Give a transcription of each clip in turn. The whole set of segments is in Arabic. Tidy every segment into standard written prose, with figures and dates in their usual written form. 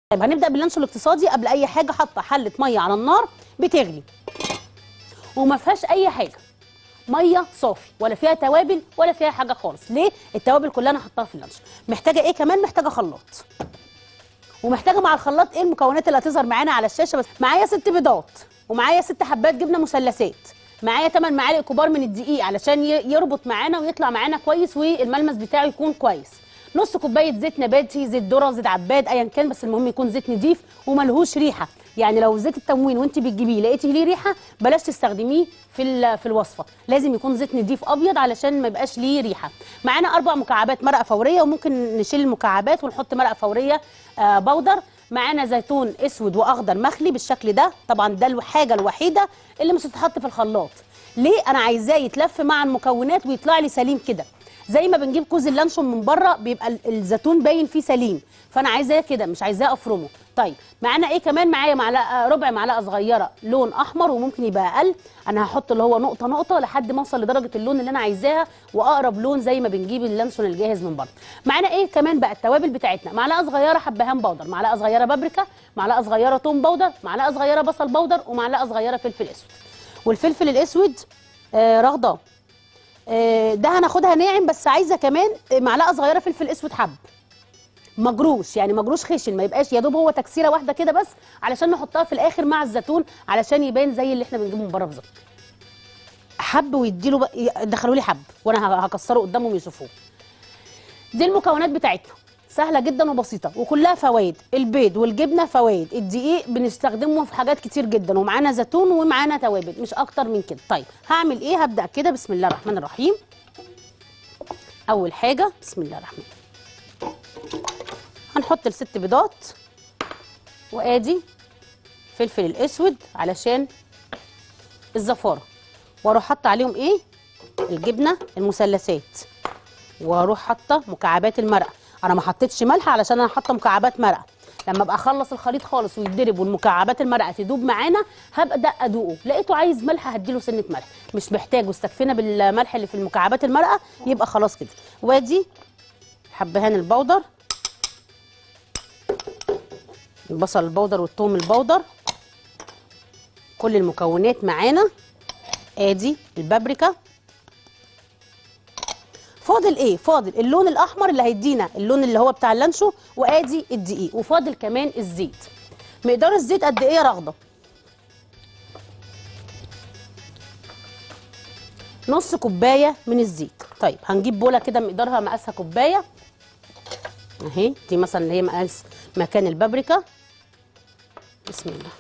طيب هنبدأ باللانشون الاقتصادي. قبل أي حاجة حاطة حلة مية على النار بتغلي وما فيهاش أي حاجة، مية صافي ولا فيها توابل ولا فيها حاجة خالص. ليه؟ التوابل كلها أنا حطاها في اللانشون. محتاجة إيه كمان؟ محتاجة خلاط، ومحتاجة مع الخلاط إيه المكونات اللي هتظهر معانا على الشاشة. بس معايا 6 بيضات، ومعايا 6 حبات جبنة مثلثات، معايا 8 معالق كبار من الدقيق علشان يربط معانا ويطلع معانا كويس والملمس بتاعه يكون كويس، نص كوبايه زيت نباتي، زيت ذره، زيت عباد، ايا كان، بس المهم يكون زيت نضيف وملهوش ريحه. يعني لو زيت التموين وانت بتجيبيه لقيتي ليه ريحه بلاش تستخدميه في الوصفه، لازم يكون زيت نضيف ابيض علشان ما يبقاش ليه ريحه. معانا 4 مكعبات مرقه فوريه، وممكن نشيل المكعبات ونحط مرقه فوريه بودر. معانا زيتون اسود واخضر مخلي بالشكل ده، طبعا ده الحاجه الوحيده اللي مش هتتحط في الخلاط. ليه؟ انا عايزاه يتلف مع المكونات ويطلع لي سليم كده، زي ما بنجيب كوز اللانشون من بره بيبقى الزيتون باين فيه سليم، فانا عايزاه كده مش عايزاه افرمه. طيب معانا ايه كمان؟ معايا معلقه، ربع معلقه صغيره لون احمر، وممكن يبقى اقل. انا هحط اللي هو نقطه نقطه لحد ما اوصل لدرجه اللون اللي انا عايزاها، واقرب لون زي ما بنجيب اللانشون الجاهز من بره. معانا ايه كمان بقى؟ التوابل بتاعتنا: معلقه صغيره حبهان بودر، معلقه صغيره بابريكا، معلقه صغيره توم بودر، معلقه صغيره بصل بودر، ومعلقه صغيره فلفل اسود. والفلفل الاسود رغده ده هناخدها ناعم، بس عايزه كمان معلقه صغيره فلفل اسود حب مجروش، يعني مجروش خشن، ما يبقاش يا دوب هو تكسيره واحده كده بس، علشان نحطها في الاخر مع الزيتون علشان يبان زي اللي احنا بنجيبه من بره بالظبط. حب ويديله دخلوا لي حب وانا هكسره قدامهم يشوفوه. دي المكونات بتاعتنا، سهله جدا وبسيطه وكلها فوائد. البيض والجبنه فوائد، الدقيق بنستخدمه في حاجات كتير جدا، ومعانا زيتون ومعانا توابل، مش اكتر من كده. طيب هعمل ايه؟ هبدا كده بسم الله الرحمن الرحيم. اول حاجه بسم الله الرحمن، هنحط ال6 بيضات، وادي فلفل الاسود علشان الزفاره، واروح حاطه عليهم ايه؟ الجبنه المثلثات، واروح حاطه مكعبات المرقه. انا ما حطيتش ملح علشان انا حاطه مكعبات مرقه. لما ابقى اخلص الخليط خالص ويتضرب والمكعبات المرقه تدوب معانا هبدا ادوقه، لقيته عايز ملح هديله سنه ملح، مش محتاجه، استكفينا بالملح اللي في المكعبات المرقه يبقى خلاص كده. وادي حبهان البودر، البصل البودر والثوم البودر، كل المكونات معانا. ادي البابريكا. فاضل ايه؟ فاضل اللون الاحمر اللي هيدينا اللون اللي هو بتاع اللانشو، وادي الدقيق، وفاضل كمان الزيت. مقدار الزيت قد ايه يا رغده؟ نص كوبايه من الزيت. طيب هنجيب بوله كده مقدارها مقاسها كوبايه اهي، دي مثلا اللي هي مقاس مكان البابريكا. بسم الله.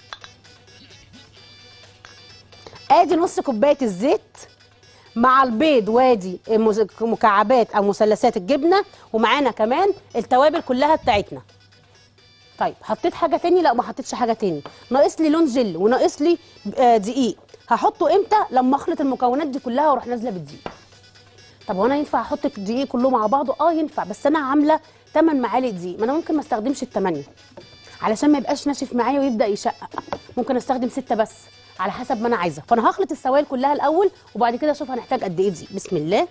ادي نص كوبايه الزيت مع البيض، وادي مكعبات او مثلثات الجبنه، ومعانا كمان التوابل كلها بتاعتنا. طيب حطيت حاجه تاني؟ لا ما حطيتش حاجه تاني. ناقص لي لون جل وناقص لي دقيق. هحطه امتى؟ لما اخلط المكونات دي كلها واروح نازله بالدقيق. طب وانا ينفع احط الدقيق كله مع بعضه؟ ينفع، بس انا عامله 8 معالق دقيق، ما انا ممكن ما استخدمش ال8 علشان ما يبقاش ناشف معايا ويبدا يشقق، ممكن استخدم 6 بس على حسب ما انا عايزه. فانا هخلط السوائل كلها الاول وبعد كده اشوف هنحتاج قد ايه دقيق. بسم الله.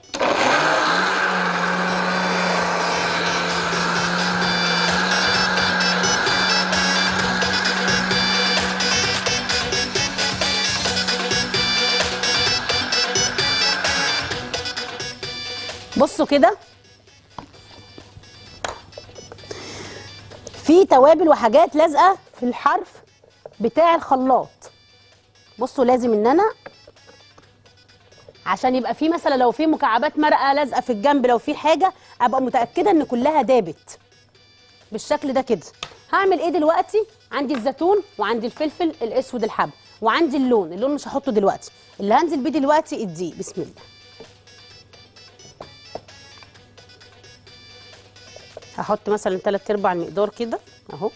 بصوا كده، في توابل وحاجات لازقه في الحرف بتاع الخلاط. بصوا لازم ان انا عشان يبقى في مثلا لو في مكعبات مرقه لازقه في الجنب، لو في حاجه ابقى متاكده ان كلها دابت بالشكل ده كده. هعمل ايه دلوقتي؟ عندي الزيتون وعندي الفلفل الاسود الحب وعندي اللون مش هحطه دلوقتي، اللي هنزل بيه دلوقتي الدقيق. بسم الله. هحط مثلا 3/4 المقدار كده اهو،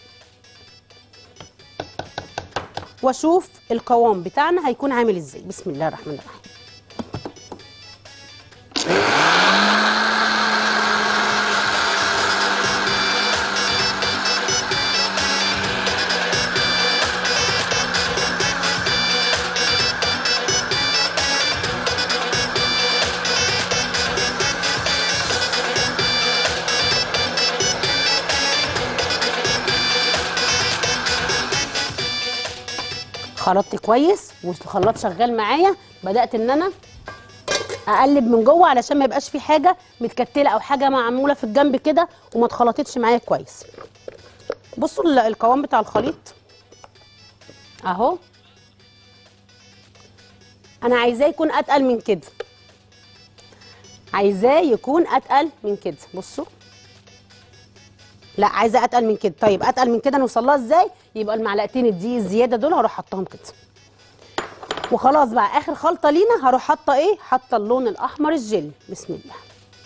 واشوف القوام بتاعنا هيكون عامل ازاي. بسم الله الرحمن الرحيم. خلطت كويس والخلاط شغال معايا. بدات ان انا اقلب من جوه علشان ما يبقاش في حاجه متكتله او حاجه معموله في الجنب كده وما اتخلطتش معايا كويس. بصوا القوام بتاع الخليط اهو. انا عايزاه يكون اتقل من كده، عايزاه يكون اتقل من كده. بصوا، لا عايزه اتقل من كده. طيب اتقل من كده نوصل لها ازاي؟ يبقى المعلقتين الدقيق الزياده دول هروح حطاهم كده وخلاص. بقى اخر خلطه لينا هروح حاطه ايه؟ حاطه اللون الاحمر الجل. بسم الله.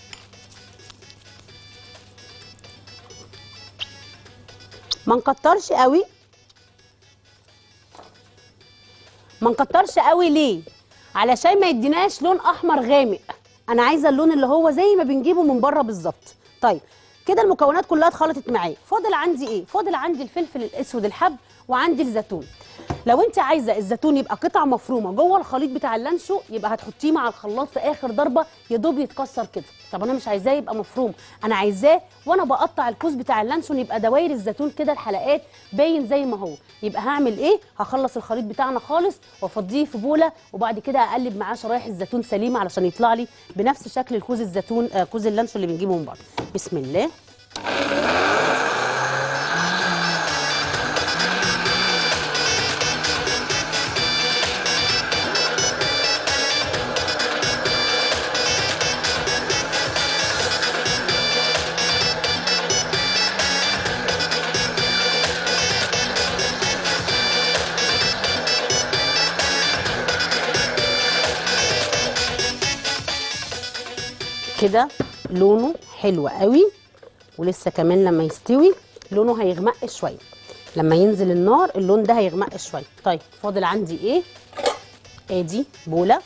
ما نكترش قوي، ما نكترش قوي. ليه؟ علشان ما يديناش لون احمر غامق. انا عايزه اللون اللي هو زي ما بنجيبه من بره بالظبط. طيب كده المكونات كلها اتخلطت معايا. فاضل عندي ايه؟ فاضل عندي الفلفل الاسود الحب وعندي الزيتون. لو انت عايزه الزيتون يبقى قطع مفرومه جوه الخليط بتاع اللانشو يبقى هتحطيه مع الخلاط في اخر ضربه يا دوب يتكسر كده. طب انا مش عايزاه يبقى مفروم، انا عايزاه وانا بقطع الكوز بتاع اللانشون يبقى دواير الزيتون كده الحلقات باين زي ما هو. يبقى هعمل ايه؟ هخلص الخليط بتاعنا خالص وافضيه في بوله وبعد كده اقلب معاه شرايح الزيتون سليمه علشان يطلع لي بنفس شكل الكوز الزيتون كوز اللانشون اللي بنجيبه من بره. بسم الله. كده لونه حلو قوي ولسه كمان لما يستوي لونه هيغمق شويه. لما ينزل النار اللون ده هيغمق شويه. طيب فاضل عندي ايه؟ ادي بوله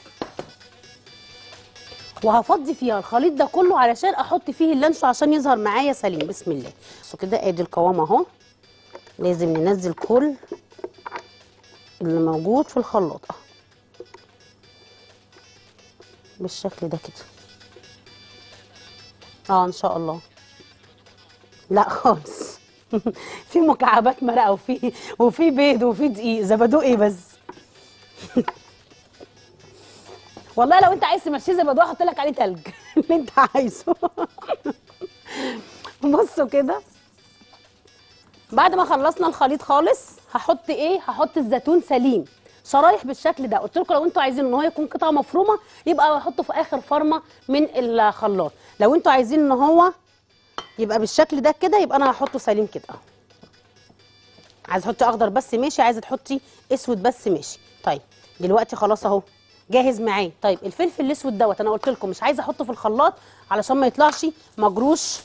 وهفضي فيها الخليط ده كله علشان احط فيه اللانشو عشان يظهر معايا سليم. بسم الله. بصوا كده ادي القوام اهو. لازم ننزل كل اللي موجود في الخلاط اهو بالشكل ده كده. ان شاء الله. لا خالص. في مكعبات مرقه وفي بيض وفي دقيق زبادو ايه بس. والله لو انت عايز تمشيه زبادو احط لك عليه تلج اللي انت عايزه. بصوا كده بعد ما خلصنا الخليط خالص هحط ايه؟ هحط الزيتون سليم شرايح بالشكل ده. قلت لكم لو انتوا عايزين ان هو يكون قطعه مفرومه يبقى احطه في اخر فرمه من الخلاط. لو انتوا عايزين ان هو يبقى بالشكل ده كده يبقى انا هحطه سليم كده اهو. عايزه تحطي اخضر بس ماشي، عايزه تحطي اسود بس ماشي. طيب دلوقتي خلاص اهو جاهز معايا. طيب الفلفل الاسود دوت انا قلت لكم مش عايزه احطه في الخلاط علشان ما يطلعش مجروش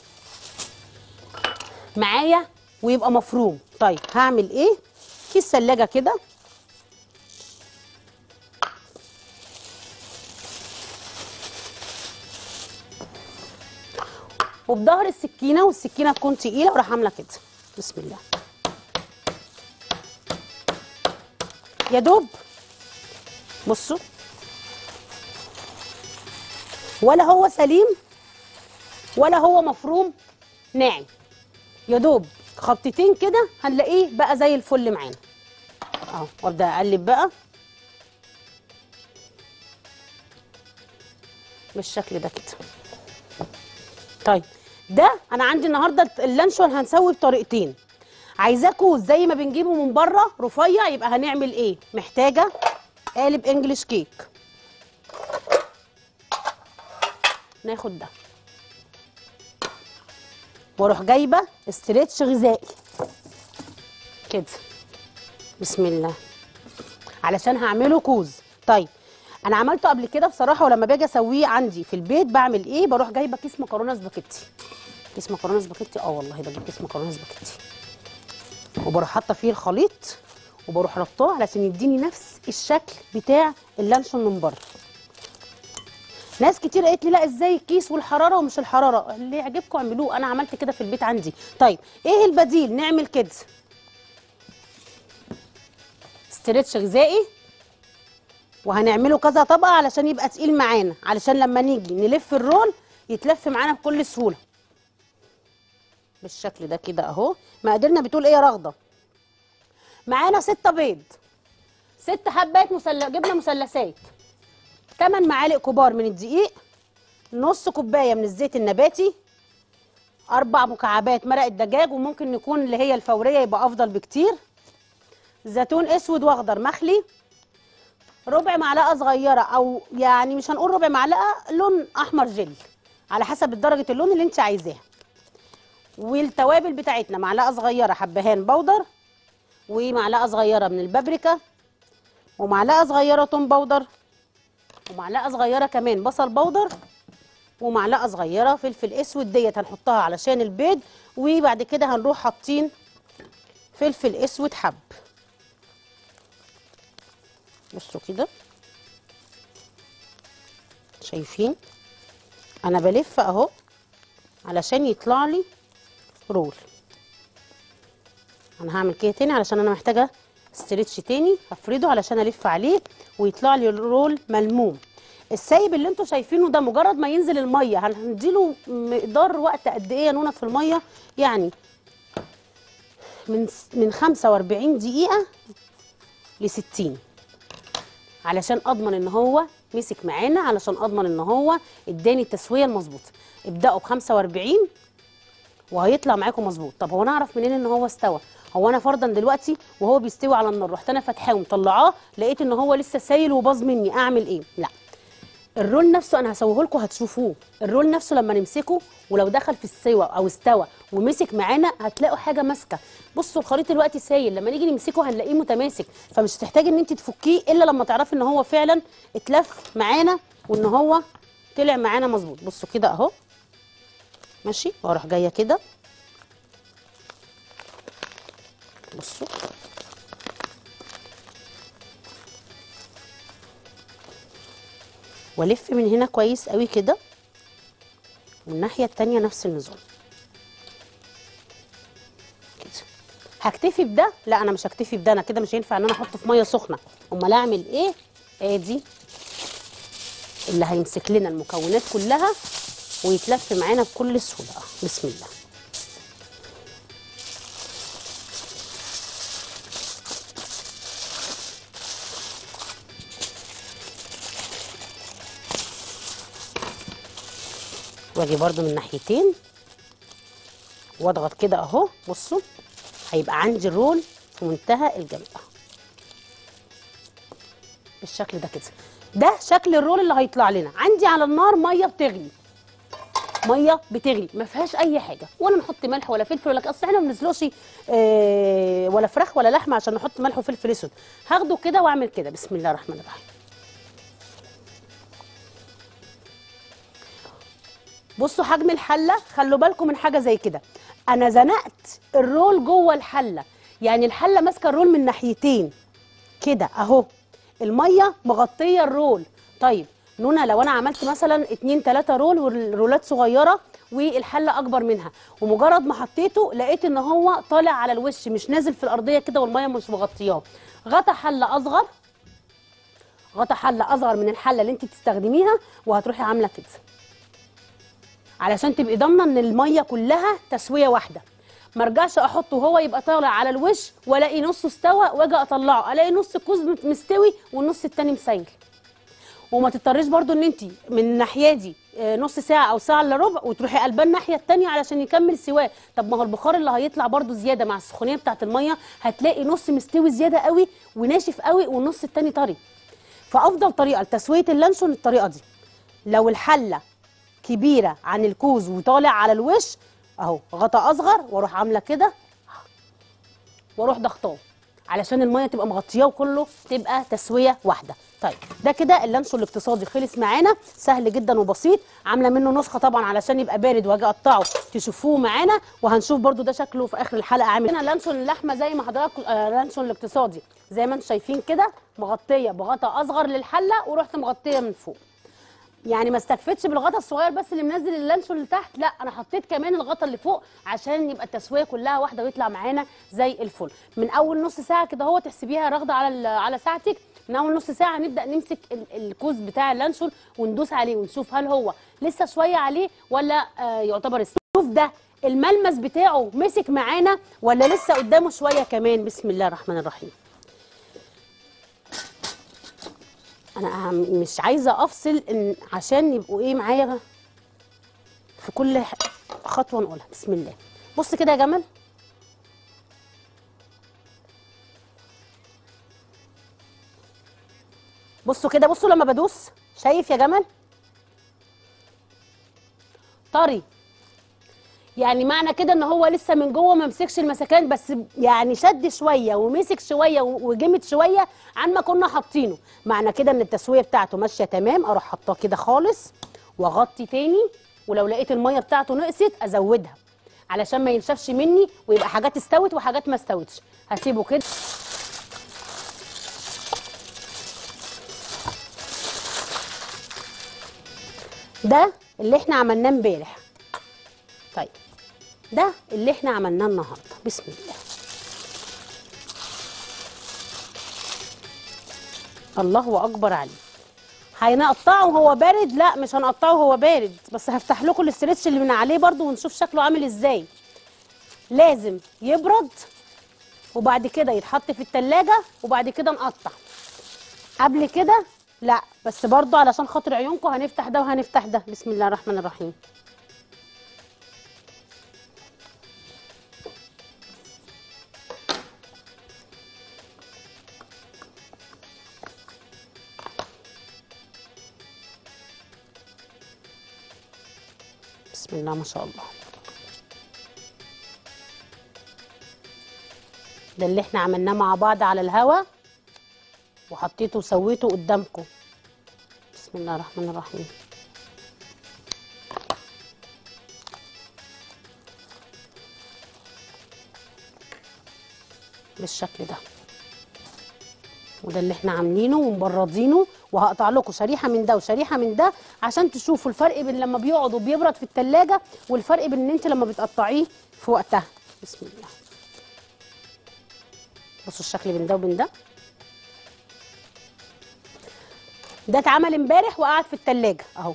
معايا ويبقى مفروم. طيب هعمل ايه؟ كيس ثلاجه كده وبظهر السكينه والسكينه تكون تقيله وراح عامله كده. بسم الله. يا دوب بصوا ولا هو سليم ولا هو مفروم ناعم، يا دوب خبطتين كده هنلاقيه بقى زي الفل معانا اهو. وابدا اقلب بقى بالشكل ده كده. طيب ده انا عندي النهارده اللانشون هنسوي بطريقتين. عايزاه كوز زي ما بنجيبه من بره رفيع يبقى هنعمل ايه؟ محتاجه قالب انجليش كيك. ناخد ده واروح جايبه استريتش غذائي كده. بسم الله. علشان هعمله كوز. طيب انا عملته قبل كده بصراحه ولما باجي اسويه عندي في البيت بعمل ايه؟ بروح جايبه كيس مكرونه سباكيتي. كيس مكرونه سباكيتي والله بجيب كيس مكرونه سباكيتي وبروح حاطه فيه الخليط وبروح ربطاه علشان يديني نفس الشكل بتاع اللانشون من بره. ناس كتير قالت لي لا ازاي الكيس والحراره ومش الحراره، اللي يعجبكم اعملوه. انا عملت كده في البيت عندي. طيب ايه البديل؟ نعمل كده استريتش غذائي وهنعمله كذا طبقه علشان يبقى تقيل معانا علشان لما نيجي نلف الرول يتلف معانا بكل سهوله بالشكل ده كده اهو. مقاديرنا بتقول ايه يا رغده؟ معانا 6 بيض، 6 حبات جبنه مثلثات، 8 معالق كبار من الدقيق، نص كوبايه من الزيت النباتي، 4 مكعبات مرق الدجاج وممكن يكون اللي هي الفوريه يبقى افضل بكتير، زيتون اسود واخضر مخلي، ربع معلقه صغيره او يعني مش هنقول ربع معلقه، لون احمر جل على حسب درجه اللون اللي انت عايزاها. والتوابل بتاعتنا معلقه صغيره حبهان بودر، ومعلقه صغيره من البابريكا، ومعلقه صغيره توم بودر، ومعلقه صغيره كمان بصل بودر، ومعلقه صغيره فلفل اسود ديت هنحطها علشان البيض. وبعد كده هنروح حاطين فلفل اسود حب. بصوا كده، شايفين انا بلف اهو علشان يطلع لي رول. انا هعمل كده تاني علشان انا محتاجه استرتش تاني، هفرده علشان الف عليه ويطلع لي الرول ملموم. السايب اللي انتوا شايفينه ده مجرد ما ينزل الميه هنديله مقدار وقت قد ايه يا نونا في الميه؟ يعني من 45 دقيقه ل 60 علشان اضمن ان هو مسك معانا، علشان اضمن ان هو اداني التسويه المظبوطه. ابداوا ب 45 وهيطلع معاكم مظبوط. طب هو انا اعرف منين ان هو استوى؟ هو انا فرضا دلوقتي وهو بيستوي على النار رحت انا فاتحاه ومطلعاه لقيت ان هو لسه سايل وباظ مني، اعمل ايه؟ لا، الرول نفسه انا هسويه لكم هتشوفوه. الرول نفسه لما نمسكه ولو دخل في السوا او استوى ومسك معانا هتلاقوا حاجه ماسكه. بصوا الخليط دلوقتي سايل، لما نيجي نمسكه هنلاقيه متماسك، فمش هتحتاجي ان انت تفكيه الا لما تعرفي ان هو فعلا اتلف معانا وان هو طلع معانا مظبوط. بصوا كده اهو ماشي، واروح جايه كده بصوا والف من هنا كويس قوي كده، والناحيه التانيه نفس النظام كده. هكتفي بده؟ لا انا مش هكتفي بده، انا كده مش هينفع ان انا احطه في ميه سخنه. امال اعمل ايه؟ ادي اللي هيمسك لنا المكونات كلها ويتلف معانا بكل سهوله. بسم الله. واجي برده من ناحيتين واضغط كده اهو. بصوا هيبقى عندي الرول في منتهى الجمال بالشكل ده كده. ده شكل الرول اللي هيطلع لنا. عندي على النار ميه بتغلي، ميه بتغلي ما فيهاش اي حاجه، ولا نحط ملح ولا فلفل ولا اصل احنا ما بنسلقش ولا فراخ ولا لحمه عشان نحط ملح وفلفل اسود. هاخده كده واعمل كده. بسم الله الرحمن الرحيم. بصوا حجم الحله، خلوا بالكم من حاجه زي كده. انا زنقت الرول جوه الحله، يعني الحله ماسكه الرول من ناحيتين كده اهو، الميه مغطيه الرول. طيب نونا لو انا عملت مثلا 2 3 رول والرولات صغيره والحله اكبر منها، ومجرد ما حطيته لقيت ان هو طالع على الوش مش نازل في الارضيه كده والميه مش مغطياه، غطا حله اصغر، غطا حله اصغر من الحله اللي انت بتستخدميها، وهتروحي عامله كده علشان تبقي ضامنه ان الميه كلها تسويه واحده. ما ارجعش احطه وهو يبقى طالع على الوش والاقي نصه استوى واجي اطلعه الاقي نص الكوز مستوي والنص التاني مسيل. وما تضطريش برضو ان انت من الناحيه دي نص ساعه او ساعه الا ربع وتروحي قلبان الناحيه التانيه علشان يكمل سواه. طب ما هو البخار اللي هيطلع برضو زياده مع السخونيه بتاعه الميه هتلاقي نص مستوي زياده قوي وناشف قوي والنص التاني طري. فافضل طريقه لتسويه اللانشون الطريقه دي. لو الحله كبيره عن الكوز وطالع على الوش اهو غطا اصغر واروح عامله كده واروح ضغطاه علشان الميه تبقى مغطياه وكله تبقى تسويه واحده. طيب ده كده اللانشون الاقتصادي خلص معانا، سهل جدا وبسيط. عامله منه نسخه طبعا علشان يبقى بارد واجي اقطعه تشوفوه معانا، وهنشوف برده ده شكله في اخر الحلقه عامل. هنا لانشون اللحمه زي ما حضراتكم لانشون الاقتصادي زي ما انتم شايفين كده، مغطيه بغطا اصغر للحله ورحت مغطيه من فوق. يعني ما استكفتش بالغطا الصغير بس اللي منزل اللانشون لتحت، لا انا حطيت كمان الغطا اللي فوق عشان يبقى التسويه كلها واحده ويطلع معانا زي الفل. من اول نص ساعه كده اهو تحسبيها راغده على ساعتك، من اول نص ساعه نبدا نمسك الكوز بتاع اللانشون وندوس عليه ونشوف هل هو لسه شويه عليه ولا يعتبر شوف ده الملمس بتاعه مسك معانا ولا لسه قدامه شويه كمان. بسم الله الرحمن الرحيم. انا مش عايزه افصل عشان يبقوا ايه معايا في كل خطوه نقولها. بسم الله. بص كده يا جمل، بصوا كده، بصوا لما بدوس، شايف يا جمل؟ طري. يعني معنى كده ان هو لسه من جوه ما مسكش المسكان، بس يعني شد شويه ومسك شويه وجمد شويه عن ما كنا حاطينه. معنى كده ان التسويه بتاعته ماشيه تمام. اروح حاطاه كده خالص واغطي تاني، ولو لقيت الميه بتاعته نقصت ازودها علشان ما ينشفش مني ويبقى حاجات استوت وحاجات ما استوتش. هسيبه كده. ده اللي احنا عملناه امبارح. طيب ده اللي احنا عملناه النهارده. بسم الله. الله اكبر عليه. هنقطعه وهو بارد؟ لا مش هنقطعه وهو بارد، بس هفتح لكم الاسترتش اللي من عليه برضو ونشوف شكله عامل ازاي. لازم يبرد وبعد كده يتحط في التلاجة وبعد كده نقطع. قبل كده لا، بس برضو علشان خاطر عيونكم هنفتح ده وهنفتح ده. بسم الله الرحمن الرحيم. بسم الله ما شاء الله. ده اللي احنا عملناه مع بعض على الهوا وحطيته وسويته قدامكم. بسم الله الرحمن الرحيم. بالشكل ده. وده اللي احنا عاملينه ومبردينه، وهقطع لكم شريحه من ده وشريحه من ده عشان تشوفوا الفرق بين لما بيقعد وبيبرد في التلاجة والفرق بين ان انت لما بتقطعيه في وقتها. بسم الله. بصوا الشكل بين ده وبين ده. ده اتعمل امبارح وقعد في التلاجة اهو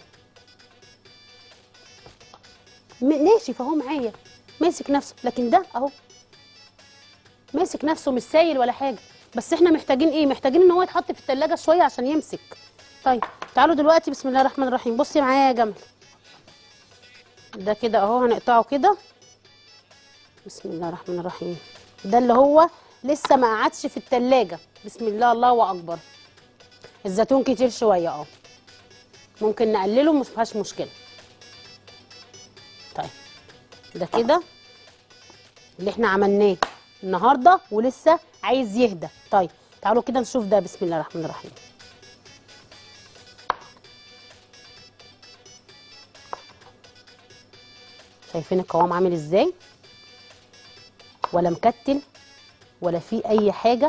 ناشف اهو معايا ماسك نفسه، لكن ده اهو ماسك نفسه مش سايل ولا حاجه. بس احنا محتاجين ايه؟ محتاجين ان هو يتحط في التلاجة شويه عشان يمسك. طيب تعالوا دلوقتي بسم الله الرحمن الرحيم. بصي معايا يا جمل، ده كده اهو هنقطعه كده. بسم الله الرحمن الرحيم. ده اللي هو لسه ما قعدش في التلاجة. بسم الله الله اكبر. الزيتون كتير شويه اه، ممكن نقلله مش فيهاش مشكله. طيب ده كده اللي احنا عملناه النهارده ولسه عايز يهدى. طيب تعالوا كده نشوف ده. بسم الله الرحمن الرحيم. شايفين القوام عامل ازاي؟ ولا مكتل ولا فيه اي حاجه.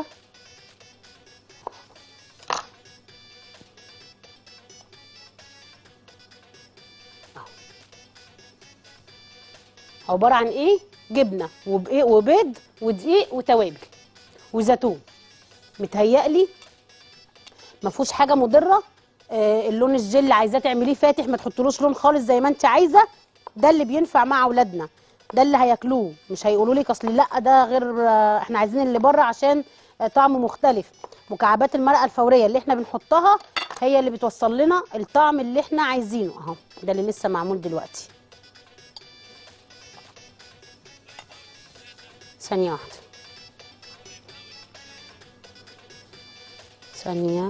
عباره عن ايه؟ جبنه وبيض ودقيق وتوابل وزيتون. متهيألي ما فيهوش حاجه مضره. اللون الجل عايزاه تعمليه فاتح، ما تحطلوش لون خالص زي ما انت عايزه. ده اللي بينفع مع اولادنا، ده اللي هياكلوه. مش هيقولوا لك اصل لا ده غير احنا عايزين اللي بره عشان طعمه مختلف. مكعبات المرقه الفوريه اللي احنا بنحطها هي اللي بتوصل لنا الطعم اللي احنا عايزينه اهو. ده اللي لسه معمول دلوقتي. ثانيه واحده، ثانيه.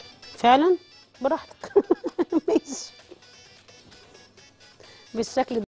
فعلا براحتك. ماشي بالشكل ده.